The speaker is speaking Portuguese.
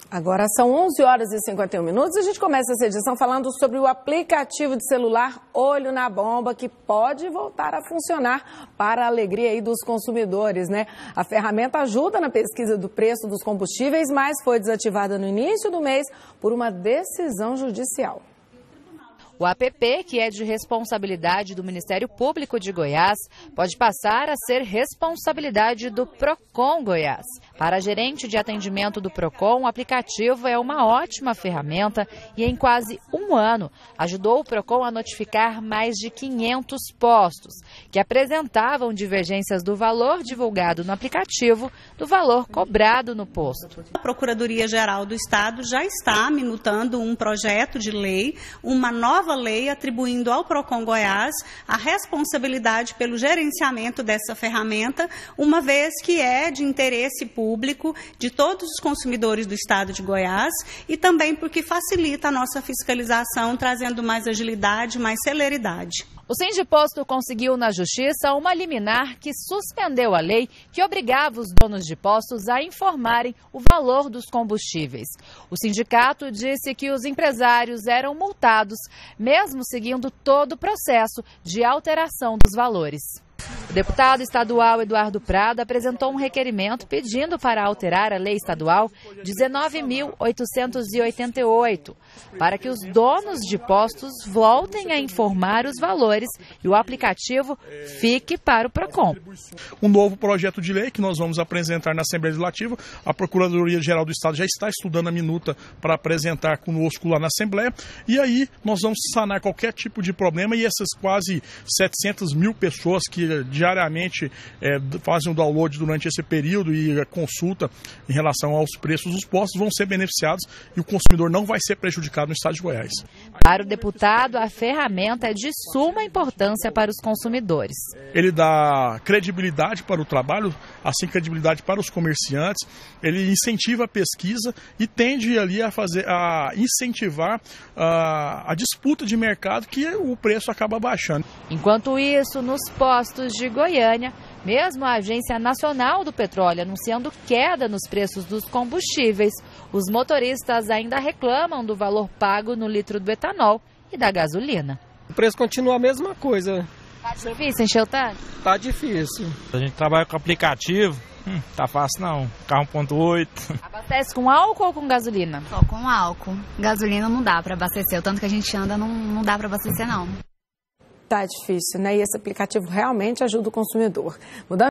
Agora são 11 horas e 51 minutos e a gente começa essa edição falando sobre o aplicativo de celular Olho na Bomba, que pode voltar a funcionar para a alegria aí dos consumidores, né? A ferramenta ajuda na pesquisa do preço dos combustíveis, mas foi desativada no início do mês por uma decisão judicial. O app, que é de responsabilidade do Ministério Público de Goiás, pode passar a ser responsabilidade do Procon Goiás. Para a gerente de atendimento do Procon, o aplicativo é uma ótima ferramenta e em quase um ano ajudou o Procon a notificar mais de 500 postos, que apresentavam divergências do valor divulgado no aplicativo do valor cobrado no posto. A Procuradoria-Geral do Estado já está minutando um projeto de lei, uma nova lei atribuindo ao Procon Goiás a responsabilidade pelo gerenciamento dessa ferramenta, uma vez que é de interesse público de todos os consumidores do Estado de Goiás e também porque facilita a nossa fiscalização, trazendo mais agilidade, mais celeridade. O Sindiposto conseguiu na Justiça uma liminar que suspendeu a lei que obrigava os donos de postos a informarem o valor dos combustíveis. O sindicato disse que os empresários eram multados, mesmo seguindo todo o processo de alteração dos valores. O deputado estadual Eduardo Prado apresentou um requerimento pedindo para alterar a lei estadual 19.888, para que os donos de postos voltem a informar os valores e o aplicativo fique para o Procon. Um novo projeto de lei que nós vamos apresentar na Assembleia Legislativa. A Procuradoria-Geral do Estado já está estudando a minuta para apresentar conosco lá na Assembleia. E aí nós vamos sanar qualquer tipo de problema e essas quase 700 mil pessoas que diariamente fazem o download durante esse período e a consulta em relação aos preços dos postos vão ser beneficiados e o consumidor não vai ser prejudicado no estado de Goiás. Para o deputado, a ferramenta é de suma importância para os consumidores. Ele dá credibilidade para o trabalho, assim credibilidade para os comerciantes, ele incentiva a pesquisa e tende ali a incentivar a disputa de mercado que o preço acaba baixando. Enquanto isso, nos postos de Goiânia, mesmo a Agência Nacional do Petróleo anunciando queda nos preços dos combustíveis, os motoristas ainda reclamam do valor pago no litro do etanol e da gasolina. O preço continua a mesma coisa. Tá difícil encher o tanque? Tá difícil. A gente trabalha com aplicativo, tá fácil não. Carro 1.8. Abastece com álcool ou com gasolina? Só com álcool. Gasolina não dá para abastecer, o tanto que a gente anda não dá para abastecer não. Tá difícil, né? E esse aplicativo realmente ajuda o consumidor.